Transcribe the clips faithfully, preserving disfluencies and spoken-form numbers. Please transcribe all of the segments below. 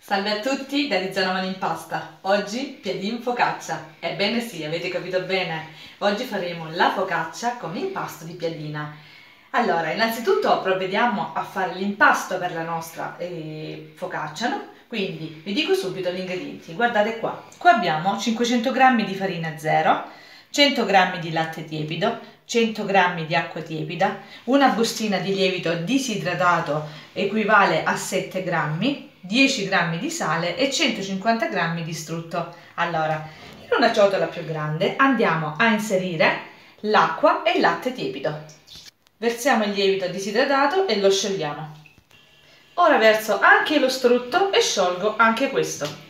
Salve a tutti da Rizzano Mani in Pasta. Oggi piadin focaccia. Ebbene sì, avete capito bene. Oggi faremo la focaccia con impasto di piadina. Allora, innanzitutto provvediamo a fare l'impasto per la nostra eh, focaccia, no? Quindi vi dico subito gli ingredienti. Guardate qua. Qua abbiamo cinquecento grammi di farina zero, cento grammi di latte tiepido, cento grammi di acqua tiepida, una bustina di lievito disidratato equivale a sette grammi, dieci grammi di sale e centocinquanta grammi di strutto. Allora, in una ciotola più grande andiamo a inserire l'acqua e il latte tiepido. Versiamo il lievito disidratato e lo sciogliamo. Ora verso anche lo strutto e sciolgo anche questo.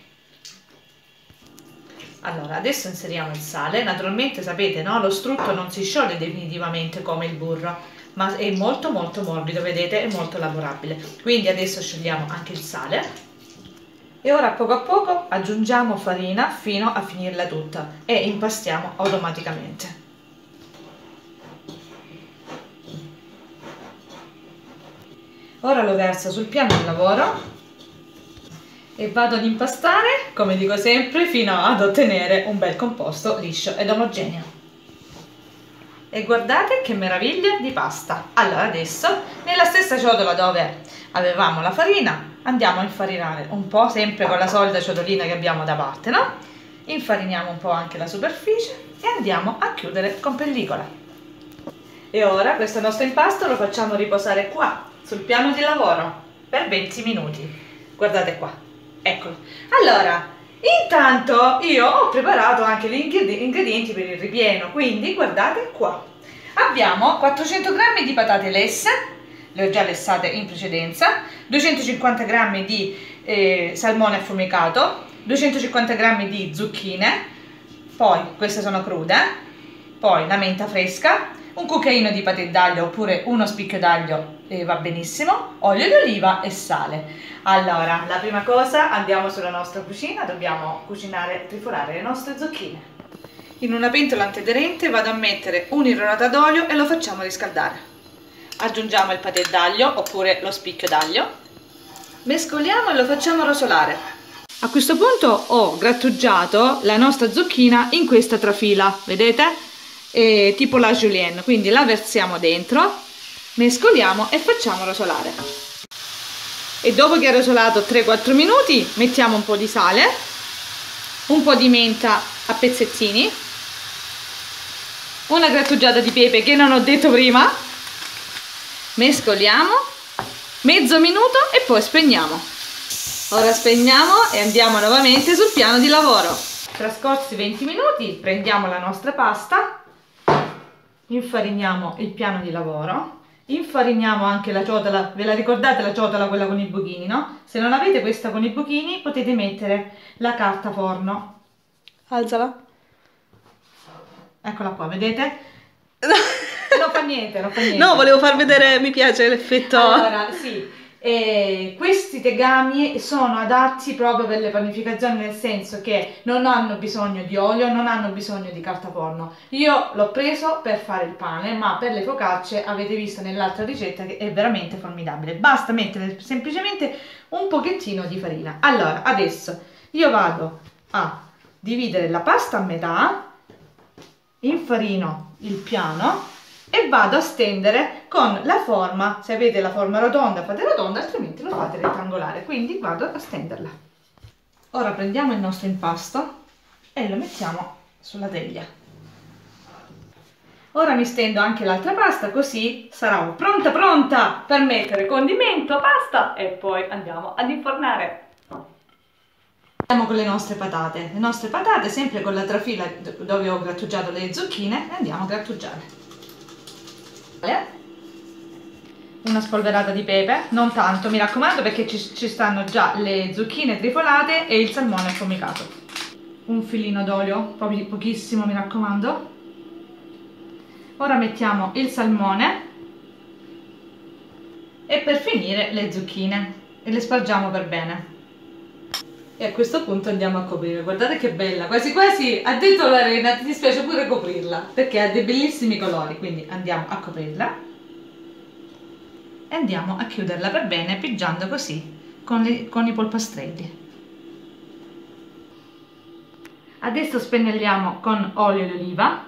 Allora, adesso inseriamo il sale. Naturalmente sapete, no? Lo strutto non si scioglie definitivamente come il burro, ma è molto molto morbido, vedete, è molto lavorabile. Quindi adesso sciogliamo anche il sale e ora poco a poco aggiungiamo farina fino a finirla tutta e impastiamo automaticamente. Ora lo verso sul piano di lavoro e vado ad impastare, come dico sempre, fino ad ottenere un bel composto liscio ed omogeneo. E guardate che meraviglia di pasta. Allora adesso nella stessa ciotola dove avevamo la farina andiamo a infarinare un po', sempre con la solita ciotolina che abbiamo da parte, no? Infariniamo un po' anche la superficie e andiamo a chiudere con pellicola. E ora questo nostro impasto lo facciamo riposare qua sul piano di lavoro per venti minuti. Guardate qua, eccolo. Allora, intanto io ho preparato anche gli ingredienti per il ripieno, quindi guardate qua. Abbiamo quattrocento grammi di patate lesse, le ho già lessate in precedenza, duecentocinquanta grammi di eh, salmone affumicato, duecentocinquanta grammi di zucchine, poi queste sono crude, poi la menta fresca, un cucchiaino di paté d'aglio oppure uno spicchio d'aglio eh, va benissimo, olio d'oliva e sale. Allora, la prima cosa, andiamo sulla nostra cucina, dobbiamo cucinare, trifolare le nostre zucchine. In una pentola antiaderente vado a mettere un'inronata d'olio e lo facciamo riscaldare. Aggiungiamo il paté d'aglio oppure lo spicchio d'aglio, mescoliamo e lo facciamo rosolare. A questo punto ho grattugiato la nostra zucchina in questa trafila, vedete? E tipo la julienne, quindi la versiamo dentro, mescoliamo e facciamo rosolare. E dopo che ha rosolato tre quattro minuti mettiamo un po' di sale, un po' di menta a pezzettini, una grattugiata di pepe che non ho detto prima, mescoliamo mezzo minuto e poi spegniamo. Ora spegniamo e andiamo nuovamente sul piano di lavoro. Trascorsi venti minuti prendiamo la nostra pasta, infariniamo il piano di lavoro, infariniamo anche la ciotola. Ve la ricordate la ciotola, quella con i buchini, no? Se non avete questa con i buchini potete mettere la carta forno. Alzala. Eccola qua, vedete? Non fa niente, non fa niente. No, volevo far vedere, mi piace l'effetto. Allora, sì, eh, questi tegami sono adatti proprio per le panificazioni, nel senso che non hanno bisogno di olio, non hanno bisogno di carta forno. Io l'ho preso per fare il pane, ma per le focacce avete visto nell'altra ricetta che è veramente formidabile. Basta mettere semplicemente un pochettino di farina. Allora, adesso io vado a dividere la pasta a metà, infarino il piano e vado a stendere con la forma. Se avete la forma rotonda fate rotonda, altrimenti lo fate rettangolare, quindi vado a stenderla. Ora prendiamo il nostro impasto e lo mettiamo sulla teglia. Ora mi stendo anche l'altra pasta, così sarà pronta pronta per mettere condimento, pasta e poi andiamo ad infornare. Andiamo con le nostre patate, le nostre patate sempre con la trafila dove ho grattugiato le zucchine e andiamo a grattugiare. Una spolverata di pepe, non tanto, mi raccomando, perché ci, ci stanno già le zucchine trifolate e il salmone affumicato. Un filino d'olio, proprio pochissimo, mi raccomando. Ora mettiamo il salmone e per finire le zucchine e le spargiamo per bene. E a questo punto andiamo a coprire. Guardate che bella, quasi quasi ha detto la Rena, ti dispiace pure coprirla perché ha dei bellissimi colori, quindi andiamo a coprirla e andiamo a chiuderla per bene pigiando così con, le, con i polpastrelli. Adesso spennelliamo con olio di oliva,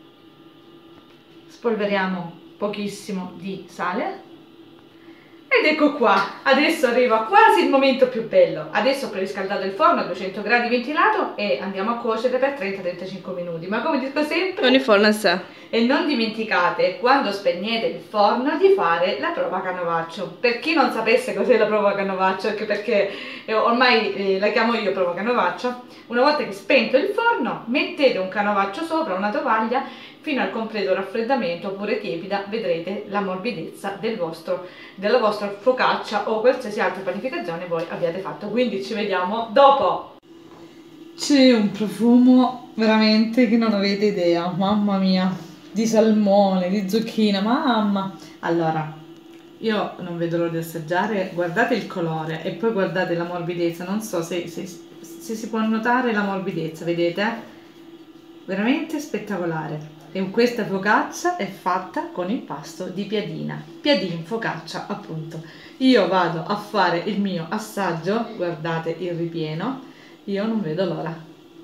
spolveriamo pochissimo di sale ed ecco qua, adesso arriva quasi il momento più bello. Adesso ho preriscaldato il forno a duecento gradi ventilato e andiamo a cuocere per trenta trentacinque minuti, ma come dico sempre, Ogni forno a sé. e non dimenticate quando spegnete il forno di fare la prova canovaccio. Per chi non sapesse cos'è la prova canovaccio, anche perché eh, ormai eh, la chiamo io prova canovaccio, una volta che spento il forno mettete un canovaccio sopra una tovaglia fino al completo raffreddamento oppure tiepida, vedrete la morbidezza del vostro, della vostra focaccia o qualsiasi altra panificazione voi abbiate fatto. Quindi ci vediamo dopo. C'è un profumo veramente che non avete idea, mamma mia, di salmone, di zucchina, mamma. Allora, io non vedo l'ora di assaggiare, guardate il colore e poi guardate la morbidezza, non so se, se, se si può notare la morbidezza, vedete? Veramente spettacolare. E questa focaccia è fatta con impasto di piadina, piadin focaccia appunto. Io vado a fare il mio assaggio, guardate il ripieno, io non vedo l'ora.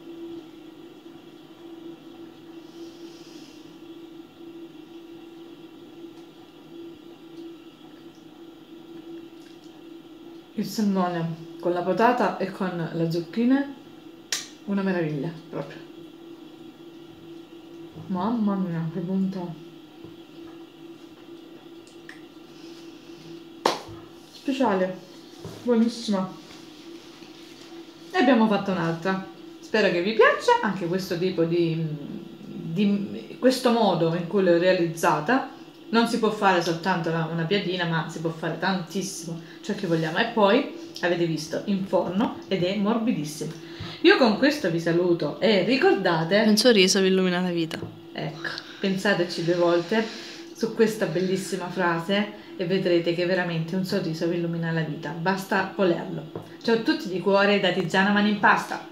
Il salmone con la patata e con la zucchina, una meraviglia proprio. Mamma mia, che bontà. Speciale, buonissima. E abbiamo fatto un'altra. Spero che vi piaccia anche questo tipo di, di questo modo in cui l'ho realizzata. Non si può fare soltanto una, una piadina, ma si può fare tantissimo ciò che vogliamo. E poi avete visto in forno ed è morbidissimo. Io con questo vi saluto e ricordate, Un sorriso vi illumina la vita. ecco, pensateci due volte su questa bellissima frase e vedrete che veramente un sorriso vi illumina la vita, basta volerlo. Ciao a tutti di cuore da Tiziana Mani in Pasta.